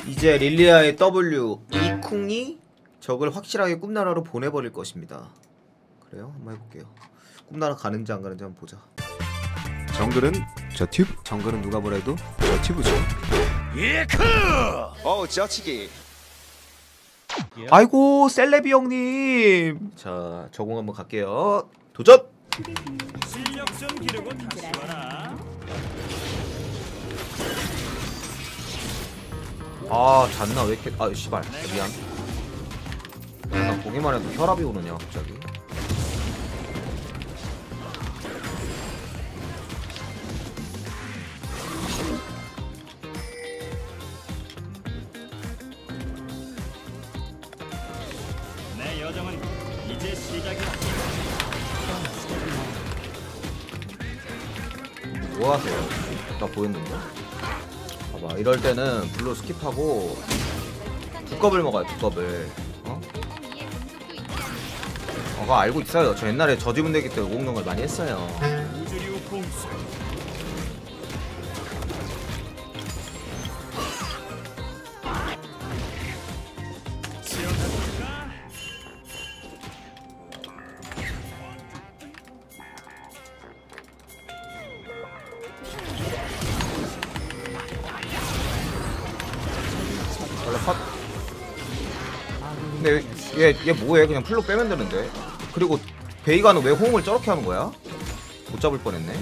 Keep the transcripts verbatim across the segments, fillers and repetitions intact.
이제 릴리아의 W 이쿵이 적을 확실하게 꿈나라로 보내버릴 것입니다. 그래요? 한번 해볼게요. 꿈나라 가는지 안 가는지 한번 보자. 정글은 저 튜브. 정글은 누가 뭐래도 저 튜브죠. 예크! 어우 저치기. 아이고 셀레비 형님. 자 적응 한번 갈게요. 도전! 실력 좀 기르고 다시 와라. 아 잤나 왜 이렇게 아 씨발 미안. 나 보기만 해도 혈압이 오르냐 갑자기. 내 여정은 이제 시작이다. 뭐 하세요? 나 보였는데? 봐봐 이럴 때는 블루 스킵하고 두껍을 먹어요 두껍을. 어? 어, 그거 알고 있어요. 저 옛날에 저지분대기 때 오공룡을 많이 했어요. 우주류 공수. 지어볼까? 원래 컷. 근데 얘, 얘 뭐해? 그냥 풀로 빼면 되는데. 그리고 베이가는 왜 호응을 저렇게 하는 거야? 못 잡을 뻔했네.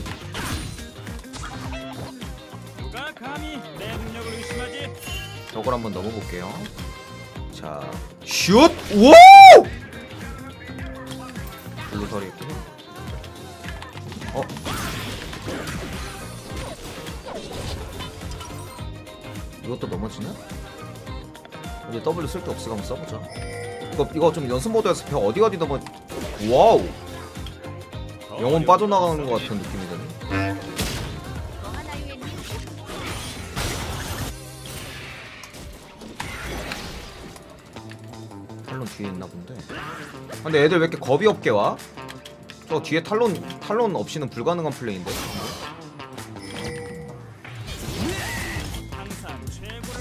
누가 감히 내 능력을 의심하지? 저걸 한번 넘어볼게요. 자, 슛! 우! 블루 서리 있구나. 어? 이것도 넘어지나? 이제 W 쓸 게 없어. 한번 써보자. 이거 이거 좀 연습 모드에서 벽 어디 어디 넘어. 와우. 영혼 빠져나가는 것 같은 느낌이 드네. 탈론 뒤에 있나 본데. 근데 애들 왜 이렇게 겁이 없게 와? 저 뒤에 탈론 탈론 없이는 불가능한 플레이인데. 항상 최고를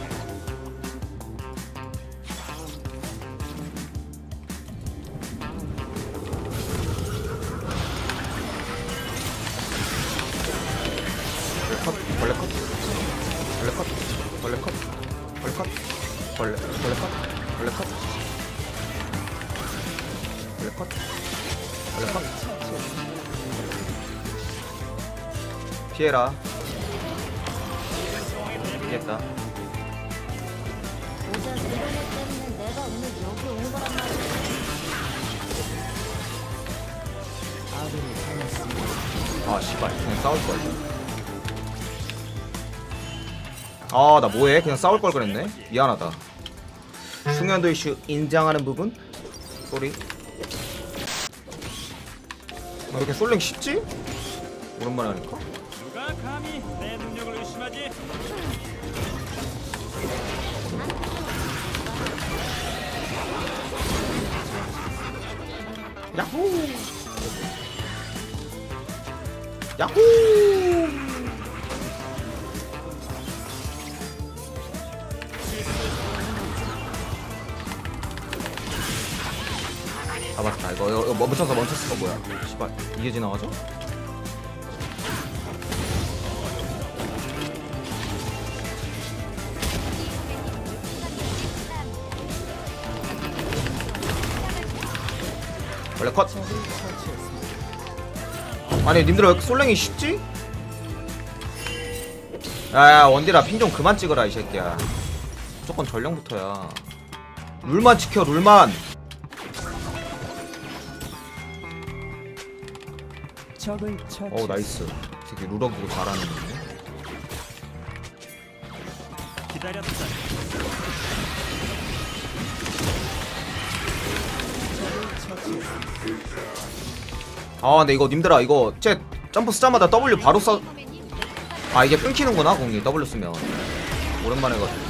벌레 컷, 벌레 컷, 벌레 컷, 벌레 컷, 벌레 컷, 벌레, 벌레 컷, 벌레 컷, 벌레 컷, 벌레 컷. 피해라. 피했다. 오전 일어날 때문에 내가 오늘 여기 온 거란 말이야. 아 씨발 그냥 싸울걸. 아 나 뭐해 그냥 싸울걸 그랬네. 미안하다. 숙련도 이슈 인정하는 부분? 쏘리. 아, 이렇게 솔랭 쉽지? 오랜만에 하니까. 누가 감히 내 능력을 의심하지? 야호 야호. 아 맞다 이거 이거, 이거 멈춰서 멈췄어. 뭐야 씨발 이게 지나가죠? 원래 컷. 아니 님들 왜 이렇게 솔랭이 쉽지? 야야 원딜아 핑 좀 그만 찍어라 이 새끼야. 무조건 전령부터야. 룰만 지켜 룰만. 어우 나이스. 되게 룰어 보고 잘하는 건데. 기다렸다. 아 근데 이거 님들아 이거 쟤 점프 쓰자마자 W 바로 써. 아 이게 끊기는구나 공이 W 쓰면. 오랜만에 해가지고.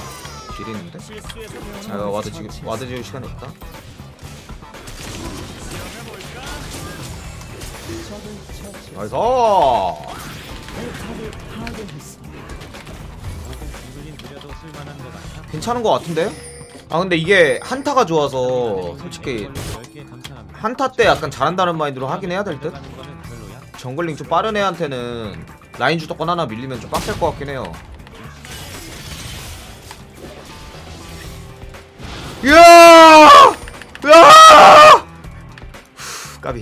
딜이 있는데? 아 와드 지금 와드 지울 시간이 없다. 나이스. 괜찮은 것 같은데? 아 근데 이게 한타가 좋아서 솔직히 한타 때 약간 잘한다는 마인드로 하긴 해야 될 듯? 정글링 좀 빠른 애한테는 라인 주도권 하나 밀리면 좀 빡셀 것 같긴 해요. 이야! 으아! 후, 까비.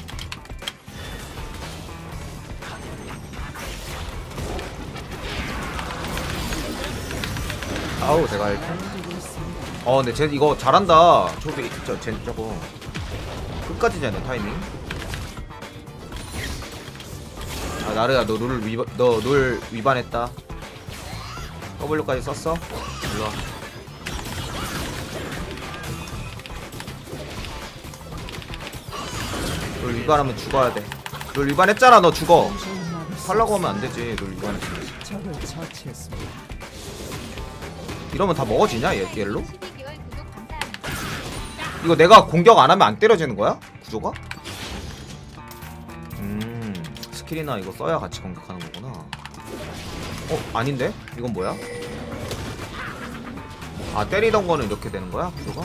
아우 제가 이렇게. 어 근데 쟤 이거 잘한다. 저도 저 쟤 저거 끝까지 되네 타이밍. 아 나르야 너 룰 위반 너 룰 위반했다. W까지 썼어? 일로와. 룰 위반하면 죽어야 돼. 룰 위반했잖아 너 죽어. 살라고 하면 안 되지 룰 위반했으면. 이러면 다 먹어지냐 얘 얘로? 이거 내가 공격 안 하면 안 때려지는 거야? 구조가? 음 스킬이나 이거 써야 같이 공격하는 거구나. 어 아닌데? 이건 뭐야? 아 때리던 거는 이렇게 되는 거야? 구조가?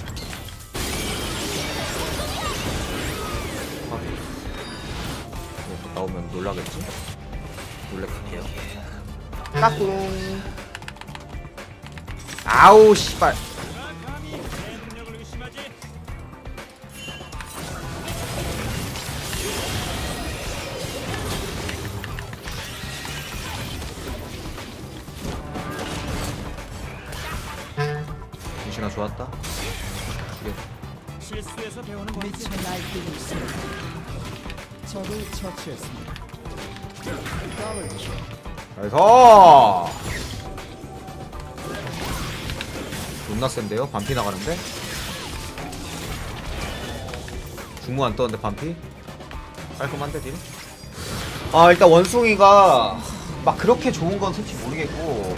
아, 이거 나오면 놀라겠지? 놀래킬게요. 까꿍. 아우 씨발. 정신아 좋았다. 죽여. 실수에서 배우는 거지. 적을 처치했습니다. 나이스. 존나 센데요? 반피 나가는데? 중무 안 떴는데 반피? 깔끔한데 딜? 아 일단 원숭이가 막 그렇게 좋은 건 솔직히 모르겠고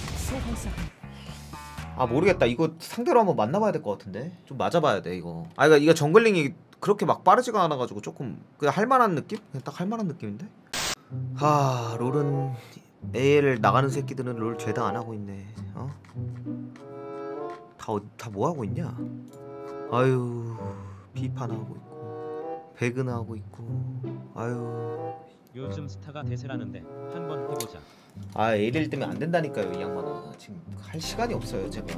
아 모르겠다. 이거 상대로 한번 만나봐야 될 것 같은데? 좀 맞아봐야 돼 이거. 아 이거 이거 정글링이 그렇게 막 빠르지가 않아가지고 조금 그냥 할만한 느낌? 그냥 딱 할만한 느낌인데? 하 롤은 에이엘 나가는 새끼들은 롤 죄다 안하고 있네. 어? 다, 다 뭐하고 있냐? 아유 비판하고 있고 배근하고 있고 아유 요즘 스타가 대세라는데 한번 해보자. 아 에이엘 때문에 안 된다니까요 이 양반아. 지금 할 시간이 없어요 제가.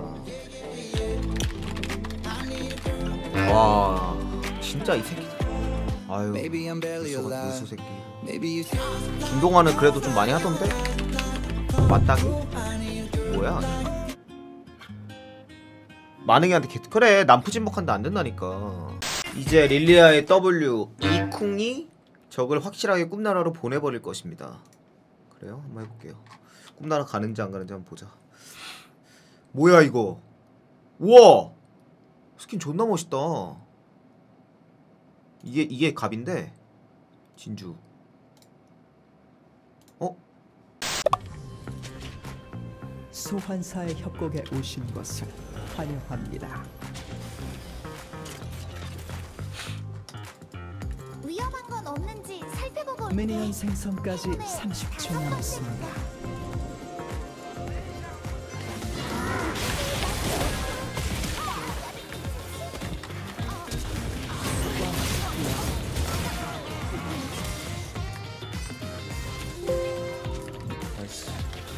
와 진짜 이 새끼 아유 벌써가 벌써 새끼. 김동완은 그래도 좀 많이 하던데? 맞다기? 뭐야? 만능이한테 개... 그래 남푸진목한데 안 된다니까. 이제 릴리아의 W 이쿵이 적을 확실하게 꿈나라로 보내버릴 것입니다. 그래요? 한번 해볼게요. 꿈나라 가는지 안 가는지 한번 보자. 뭐야 이거? 우와! 스킨 존나 멋있다. 이게 이게 갑인데 진주. 어? 소환사의 협곡에 오신 것을 환영합니다. 위험한 건 없는지 살펴보고 올게. 미니언 생성까지 삼십 초 남았습니다. 나이스.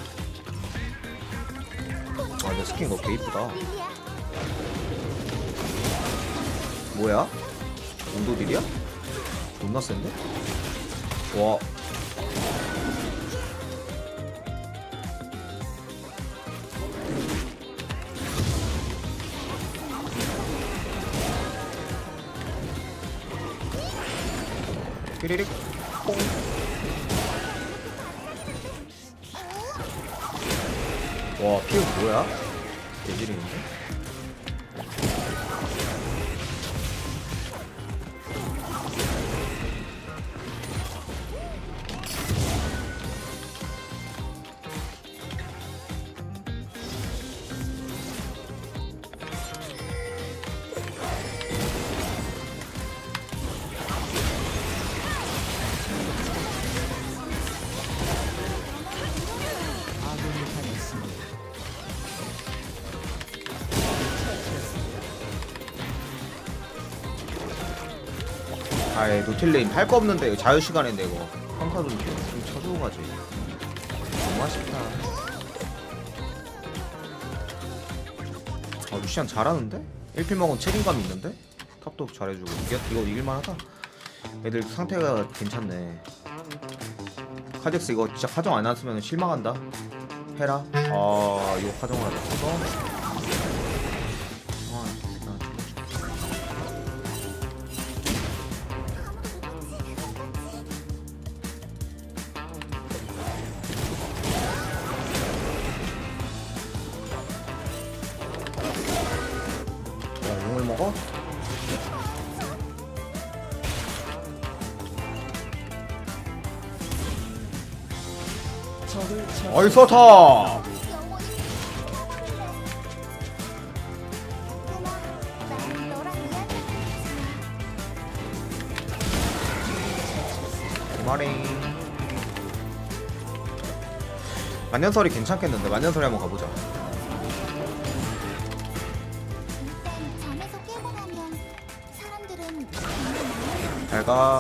아, 내 스킨 너무 개 이쁘다. 뭐야? 온도딜이야? 존나 센데? 와. 삐리릭 뽕. 와 피우 뭐야? 개지리는데? 아이 노틸레임 할 거 없는데 이거 자유시간인데 이거 평타 좀, 좀 쳐주고 가지. 너무 아쉽다. 아 루시안 잘하는데? 일 필 먹은 책임감이 있는데? 탑도 잘해주고 이거, 이거 이길만하다. 애들 상태가 괜찮네. 카직스 이거 진짜 카정 안 했으면 실망한다. 해라. 아 이거 카정을 하자. 아 진짜. 야 용을 먹어? 적을 처치. 어이 서타. 난 너랑 이야기. 마링. 만년설이 괜찮겠는데 만년설이 한번 가보자. 일단 잠에서 깨고 나면 사람들은 잘가.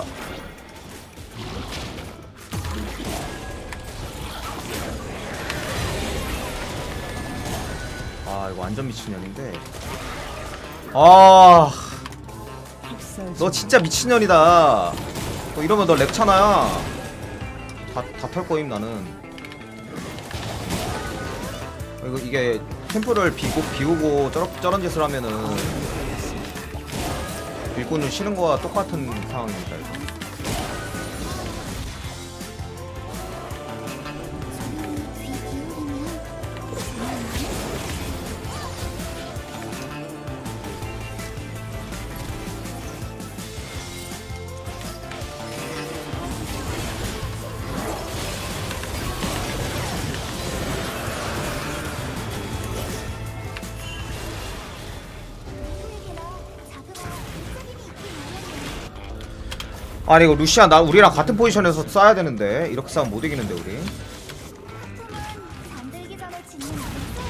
아 이거 완전 미친년인데. 아 너 진짜 미친년이다. 너 이러면 너 렉차나야. 다다 털 거임 나는. 이거 이게 템플을 비고 비우고 저런 저런 짓을 하면은 일꾼을 쉬는 거와 똑같은 상황입니다. 이거. 귀 기울이면 누구에게나 자그마한 속삭임이 있기 마련이야. 아니 이거 루시안 나 우리랑 같은 포지션에서 쏴야 되는데 이렇게 싸우면 못 이기는데 우리. 잠들기 전에 짓는 목소야.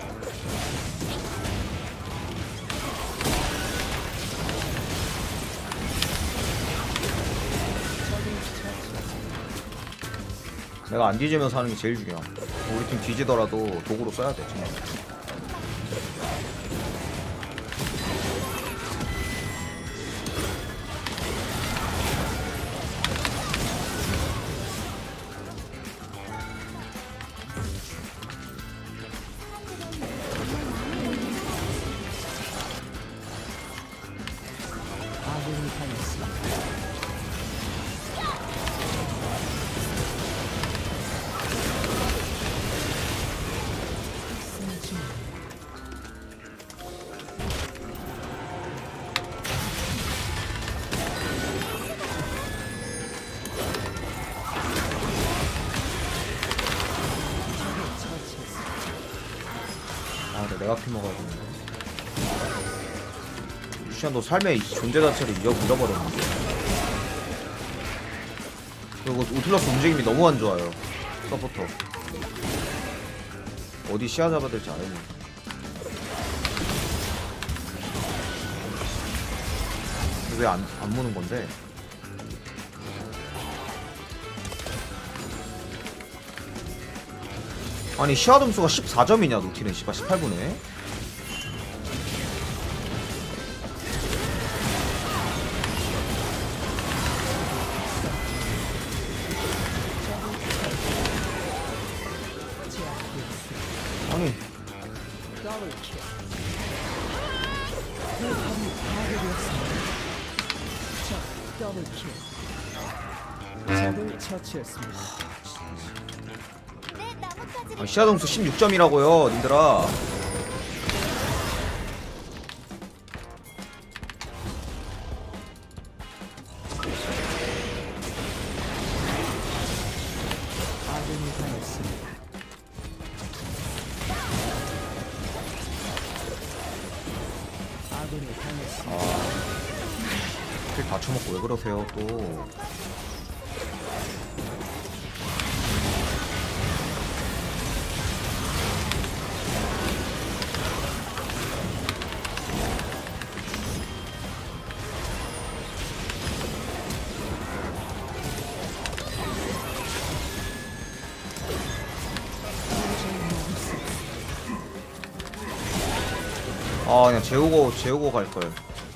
내가 안 뒤지면서 하는 게 제일 중요해. 우리 팀 뒤지더라도 도구로 써야 돼 정말. 아군이 당했습니다. 아 근데 내가 피 먹어야 되는데. 루시안 너 삶의 존재 자체를 잃어, 잃어버렸는데. 그리고 우틀러스 움직임이 너무 안 좋아요. 서포터 어디 시야 잡아야 될지 안 했네. 왜안 안 무는 건데? 아니 시야 점수가 십사 점이냐 노티는 씨발 십팔 분에. 아니 더블킬. 포탑이 파괴되었습니다. 적 더블킬. 적을 처치했습니다. 내 나뭇가지를 아, 시야 점수 십육 점이라고요 님들아. 아군이 당했습니다. 아군이 당했습니다. 킬 다 쳐먹고 왜 그러세요 또. 아 그냥 재우고 재우고 갈걸.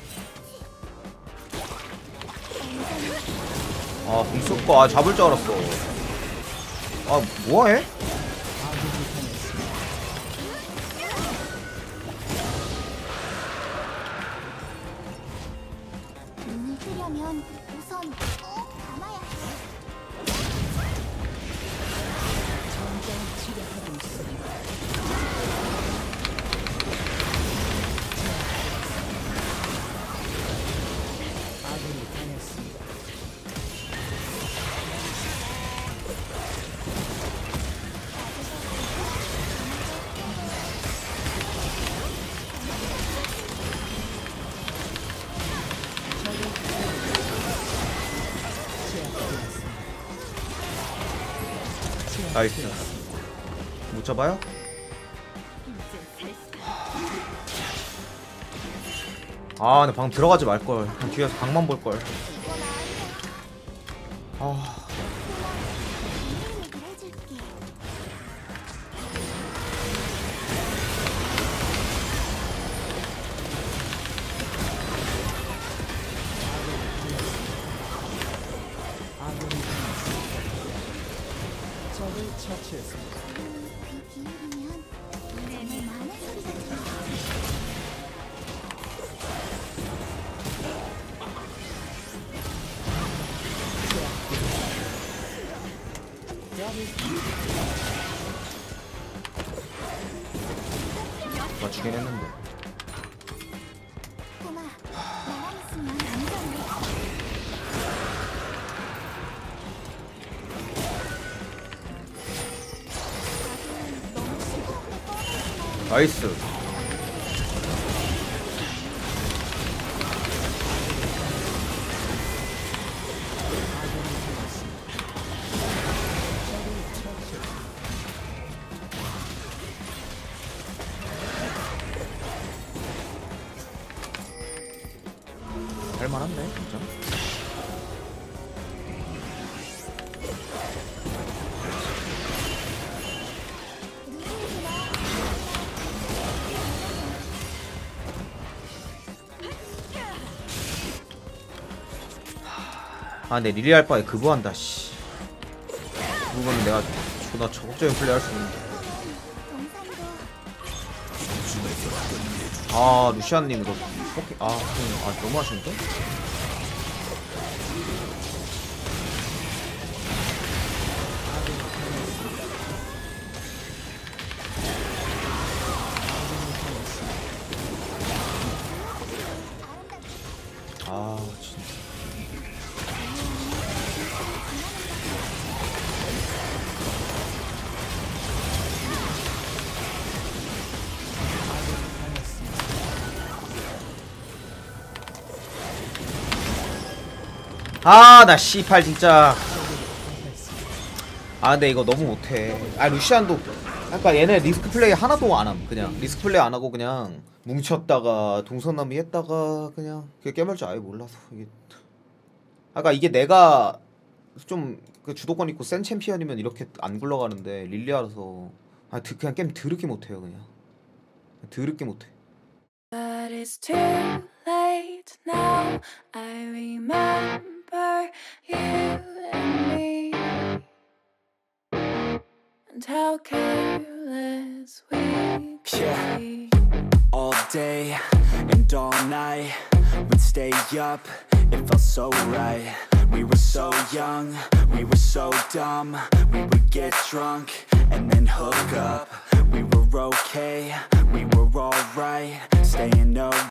아 공쓸거 아 잡을 줄 알았어. 아 뭐해? 눈을 뜨려면 우선 꼭 감아야 해. 전장 치료하고 있습니다. 아군이 당했습니다. 나이스. 못 잡아요? 아 근데 방금 들어가지 말걸. 그냥 뒤에서 방만 볼걸. 아 얘기를 해줄게. 아군이 당했습니다. 적을 처치했습니다. 귀 기울이면 정말 많은 소리가 들려. 맞추긴 했는데. 꼬마, 나랑 있으면 안전해. 다들 너무 시끄럽게 떠들지 마. 나이스. 할만한데 진짜. 아 근데 릴리 할 바에 그거 한다 씨. 그거는 내가 존나 적극적인 플레이 할 수 있는데. 아 루시안님 이거 포킹 아, 아 너무 하시는데? 아 진짜. 아 나 씨팔 진짜. 아 근데 이거 너무 못해. 아 루시안도 약간 얘네 리스크 플레이 하나도 안함. 그냥 리스크 플레이 안하고 그냥 뭉쳤다가 동선남이 했다가 그냥 그게 깨물 줄 아예 몰라서 이게. 아까 이게 내가 좀 그 주도권 있고 센 챔피언이면 이렇게 안 굴러가는데 릴리아라서 아 드, 그냥 게임 더럽게 못해요 그냥. 더럽게 못해. But it's too late now. I remember you and me, and how careless we could Yeah. be. All day and all night, we'd stay up, it felt so right. We were so young, we were so dumb. We would get drunk and then hook up. We were okay, we were alright, staying up